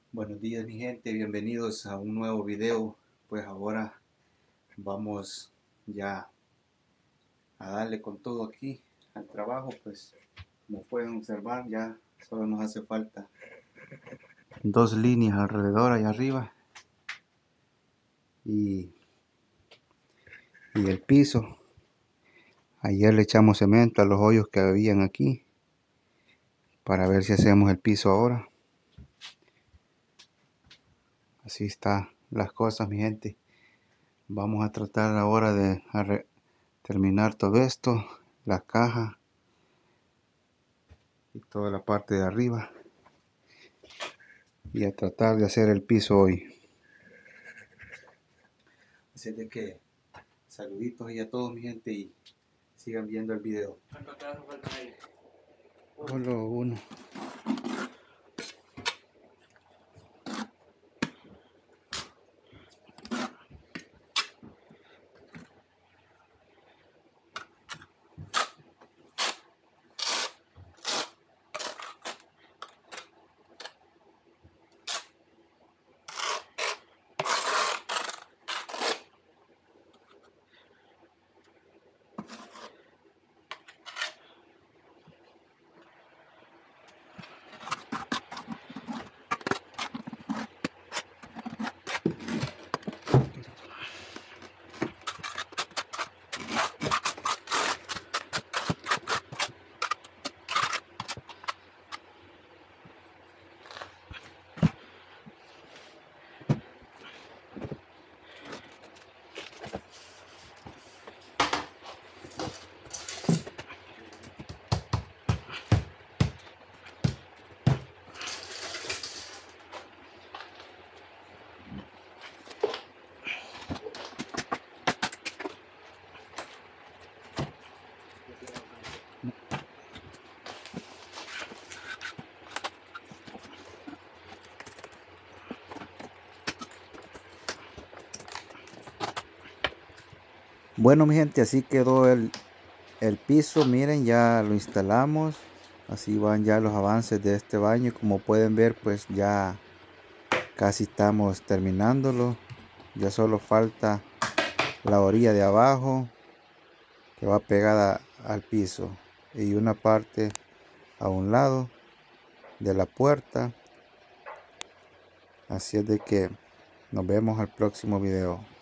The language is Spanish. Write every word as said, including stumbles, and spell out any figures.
Buenos días mi gente, bienvenidos a un nuevo video. Pues ahora vamos ya a darle con todo aquí al trabajo. Pues como pueden observar, ya solo nos hace falta dos líneas alrededor allá arriba y, y el piso. Ayer le echamos cemento a los hoyos que habían aquí para ver si hacemos el piso ahora. Así están las cosas mi gente. Vamos a tratar ahora de terminar todo esto, la caja y toda la parte de arriba, y a tratar de hacer el piso hoy. Así de que saluditos ahí a todos mi gente y sigan viendo el video. Solo uno. Bueno mi gente, así quedó el, el piso. Miren, ya lo instalamos. Así van ya los avances de este baño. Como pueden ver, pues ya casi estamos terminándolo. Ya solo falta la orilla de abajo, que va pegada al piso, y una parte a un lado de la puerta. Así es de que nos vemos al próximo video.